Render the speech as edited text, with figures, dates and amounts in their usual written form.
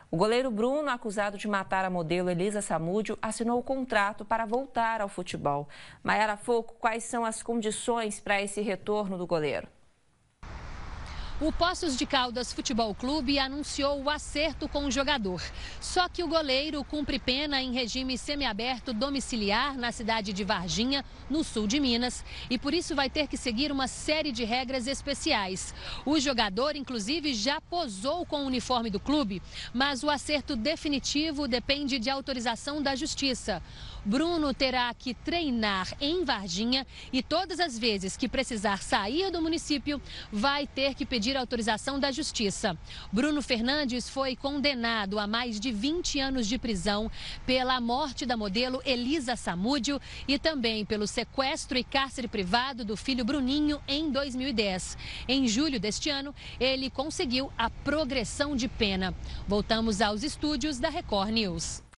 O goleiro Bruno, acusado de matar a modelo Elisa Samúdio, assinou o contrato para voltar ao futebol. Maiara Foucault, quais são as condições para esse retorno do goleiro? O Poços de Caldas Futebol Clube anunciou o acerto com o jogador. Só que o goleiro cumpre pena em regime semiaberto domiciliar na cidade de Varginha, no sul de Minas, e por isso vai ter que seguir uma série de regras especiais. O jogador, inclusive, já posou com o uniforme do clube, mas o acerto definitivo depende de autorização da Justiça. Bruno terá que treinar em Varginha e todas as vezes que precisar sair do município, vai ter que pedir autorização da Justiça. Bruno Fernandes foi condenado a mais de 20 anos de prisão pela morte da modelo Elisa Samúdio e também pelo sequestro e cárcere privado do filho Bruninho em 2010. Em julho deste ano, ele conseguiu a progressão de pena. Voltamos aos estúdios da Record News.